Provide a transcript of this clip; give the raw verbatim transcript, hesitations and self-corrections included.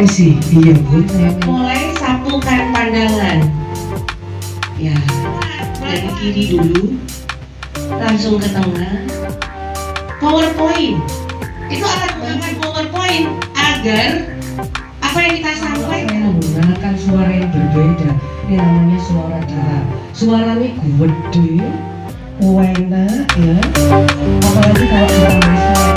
M C. Iya Bu. Mulai sapukan pandangan. Ya, dari kiri dulu, langsung ke tengah. PowerPoint. Itu alat menggunakan PowerPoint agar apa yang kita sampaikan menggunakan suara yang berbeda. Ini namanya suara darah. Suaranya gede, enak ya. Apalagi kalau kita